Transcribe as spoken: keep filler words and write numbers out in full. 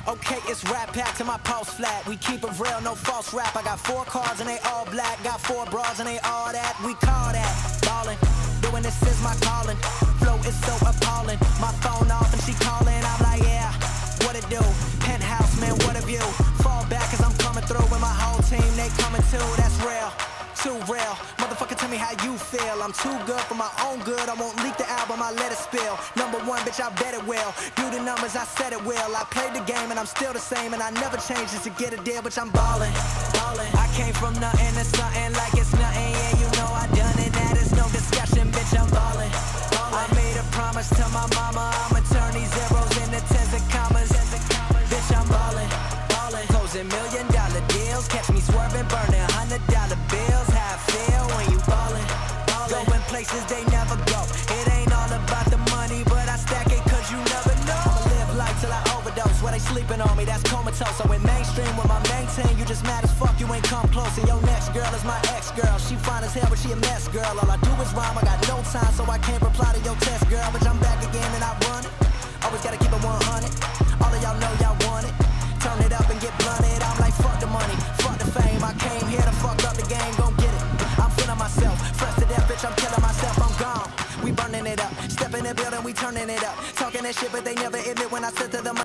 Okay, it's rap pack to my pulse flat. We keep it real, no false rap. I got four cars and they all black. Got four bras and they all that. We call that ballin'. Doing this is my calling. Flow is so appalling. My phone off and she calling. I'm like, yeah, what it do? Penthouse, man, what a view. Fall back cause I'm coming through with my whole team. They coming too, that's real. Too real. Motherfucker, tell me how you feel. I'm too good for my own good. I won't leak the album, I let it spill. Number one, bitch, I bet it will. Do the numbers, I said it will. I played the game and I'm still the same. And I never changed it to get a deal, bitch, I'm ballin', ballin'. I came from nothing to something like it's nothing. Yeah, you know I done it, that is no discussion, bitch, I'm ballin', ballin'. I made a promise to my mama, I'ma turn these zeros into tens and commas. Bitch, I'm ballin', ballin'. Closing million dollar deals. Catch me swerving, burning hundred dollar bills. How I feel when you ballin', ballin'. Going places they never go. It ain't all about the money, but I stack it cause you never know. I'ma live life till I overdose. Where they sleeping on me, that's comatose. So in mainstream with my main team, you just mad as fuck, you ain't come close. And your next girl is my ex-girl. She fine as hell, but she a mess, girl. All I do is rhyme, I got no time, so I can't reply to your test, girl. But I'm back again and I run it. Always gotta keep it one hundred. All of y'all know y'all want it. Turn it up and get blunted. I'm like, fuck the money, fuck the fame. I came here to fuck up the game, gon' get it. I'm feeling myself, fresh to death, bitch, I'm killing myself, I'm gone. We burning it up, step in the building, we turning it up. Talking that shit, but they never admit when I said to them